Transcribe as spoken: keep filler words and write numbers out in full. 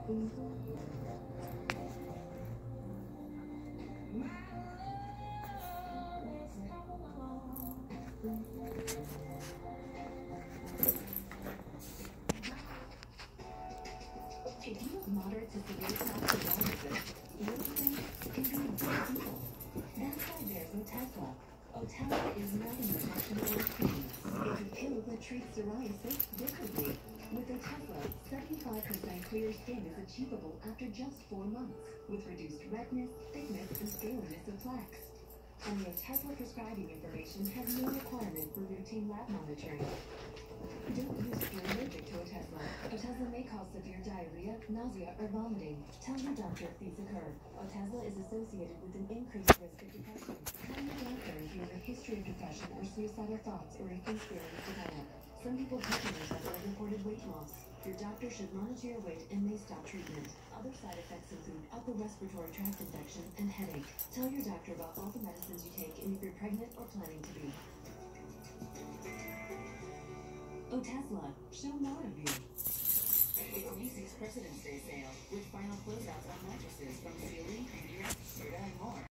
If you have moderate to severe type of diabetes, little things can be a big deal. That's why there's Otezla. Otezla is not an injection or a cream. It's a pill that treats psoriasis differently. With Otezla, seventy-five percent clear skin is achievable after just four months, with reduced redness, thickness, and scaliness of plaques. And the Otezla prescribing information has no requirement for routine lab monitoring. Don't use if you're allergic to Otezla. Otezla may cause severe diarrhea, nausea, or vomiting. Tell your doctor if these occur. Otezla is associated with an increased risk of depression. Tell your doctor if you have a history of depression or suicidal thoughts or if these feelings develop. Some people taking Otezla reported weight loss. Your doctor should monitor your weight and may stop treatment. Other side effects include upper respiratory tract infection and headache. Tell your doctor about all the medicines you take and if you're pregnant or planning to be. Otezla, show more of you. It's Macy's President's Day sale with final closeouts on mattresses from Sealy, Beauty, Serta, and more.